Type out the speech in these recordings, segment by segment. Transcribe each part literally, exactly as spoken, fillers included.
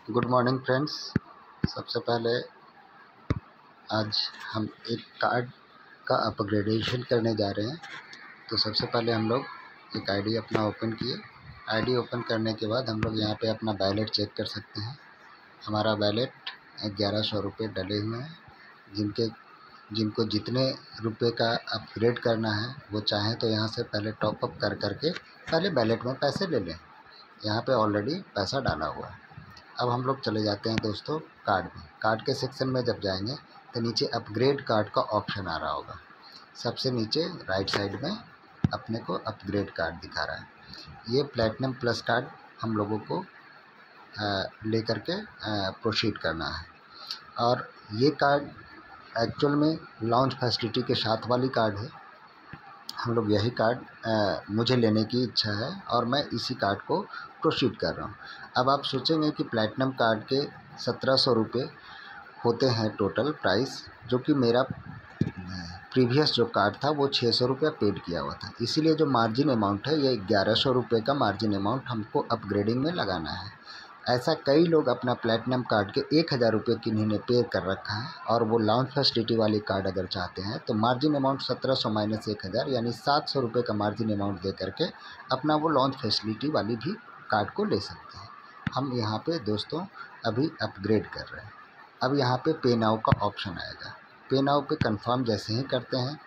Good morning friends. सबसे पहले आज हम एक कार्ड का अपग्रेडेशन करने जा रहे हैं। तो सबसे पहले हम लोग एक आईडी अपना ओपन किए। आईडी ओपन करने के बाद हम लोग यहाँ पे अपना बैलेट चेक कर सकते हैं। हमारा बैलेट ग्यारह सौ रुपये डले हुए हैं। जिनके जिनको जितने रुपए का अपग्रेड करना है वो चाहें तो यहाँ से पहले टॉपअप कर करके पहले बैलेट में पैसे ले लें। यहाँ पे ऑलरेडी पैसा डाला हुआ है। अब हम लोग चले जाते हैं दोस्तों कार्ड में। कार्ड के सेक्शन में जब जाएंगे तो नीचे अपग्रेड कार्ड का ऑप्शन आ रहा होगा। सबसे नीचे राइट साइड में अपने को अपग्रेड कार्ड दिखा रहा है। ये प्लैटिनम प्लस कार्ड हम लोगों को लेकर के प्रोसीड करना है। और ये कार्ड एक्चुअल में लॉन्च फैसिलिटी के साथ वाली कार्ड है। हम लोग यही कार्ड आ, मुझे लेने की इच्छा है और मैं इसी कार्ड को प्रोसीड कर रहा हूँ। अब आप सोचेंगे कि प्लैटिनम कार्ड के सत्रह सौ रुपये होते हैं टोटल प्राइस, जो कि मेरा प्रीवियस जो कार्ड था वो छः सौ रुपये पेड किया हुआ था। इसीलिए जो मार्जिन अमाउंट है ये ग्यारह सौ रुपये का मार्जिन अमाउंट हमको अपग्रेडिंग में लगाना है। ऐसा कई लोग अपना प्लैटिनम कार्ड के एक हज़ार रुपये किन्हीं ने पे कर रखा है और वो लॉन्च फैसिलिटी वाली कार्ड अगर चाहते हैं तो मार्जिन अमाउंट सत्रह सौ माइनस एक हज़ार यानी सात सौ रुपये का मार्जिन अमाउंट दे करके अपना वो लॉन्च फैसिलिटी वाली भी कार्ड को ले सकते हैं। हम यहाँ पे दोस्तों अभी अपग्रेड कर रहे हैं। अब यहाँ पे पे नाउ का ऑप्शन आएगा। पे नाउ पे कंफर्म जैसे ही करते हैं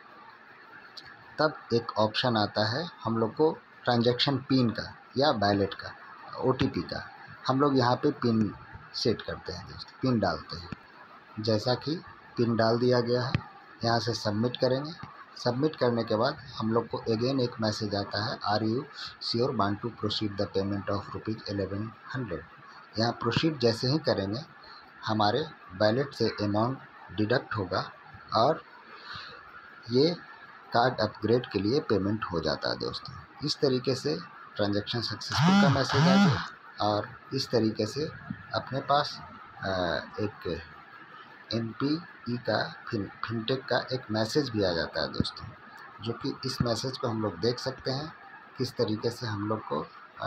तब एक ऑप्शन आता है हम लोग को ट्रांजैक्शन पिन का या बैलेट का ओ टी पी का। हम लोग यहाँ पे पिन सेट करते हैं दोस्तों, पिन डालते हैं। जैसा कि पिन डाल दिया गया है, यहाँ से सबमिट करेंगे। सबमिट करने के बाद हम लोग को अगेन एक मैसेज आता है, are you sure want to proceed the payment of rupees eleven hundred. यहाँ प्रोसीड जैसे ही करेंगे हमारे बैलेट से अमाउंट डिडक्ट होगा और ये कार्ड अपग्रेड के लिए पेमेंट हो जाता है दोस्तों। इस तरीके से ट्रांजैक्शन सक्सेसफुल का मैसेज आ गया और इस तरीके से अपने पास एक एन पी ई का फिन फिनटेक का एक मैसेज भी आ जाता है दोस्तों, जो कि इस मैसेज को हम लोग देख सकते हैं किस तरीके से हम लोग को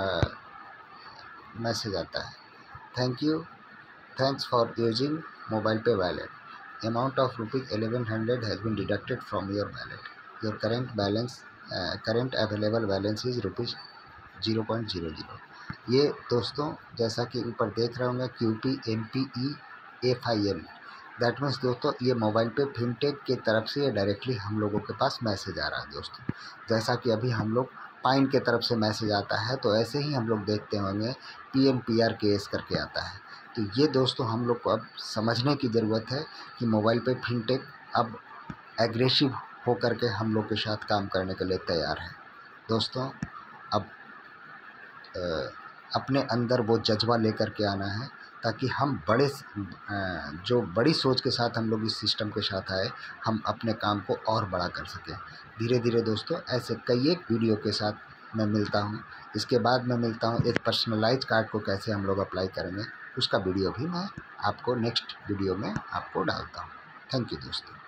मैसेज आता है। Thank you thanks for using mobile pay wallet. Amount of rupees eleven hundred has been deducted from your wallet. Your current balance current available balance is rupees zero point zero zero. ये दोस्तों जैसा कि ऊपर देख रहे होंगे Q P M P E F I L, that means दोस्तों ये मोबाइल पे फिनटेक की तरफ से ये डायरेक्टली हम लोगों के पास मैसेज आ रहा है दोस्तों। जैसा कि अभी हम लोग पाइन के तरफ से मैसेज आता है तो ऐसे ही हम लोग देखते होंगे P N P R K S करके आता है। तो ये दोस्तों हम लोग को अब समझने की ज़रूरत है कि मोबाइल पे फिनटेक अब एग्रेसिव होकर के हम लोग के साथ काम करने के लिए तैयार है दोस्तों। अब अपने अंदर वो जज्बा लेकर के आना है ताकि हम बड़े जो बड़ी सोच के साथ हम लोग इस सिस्टम के साथ आए, हम अपने काम को और बड़ा कर सकें। धीरे धीरे दोस्तों ऐसे कई एक वीडियो के साथ मैं मिलता हूँ। इसके बाद मैं मिलता हूँ एक पर्सनलाइज कार्ड को कैसे हम लोग अप्लाई करेंगे, उसका वीडियो भी मैं आपको नेक्स्ट वीडियो में आपको डालता हूँ। थैंक यू दोस्तों।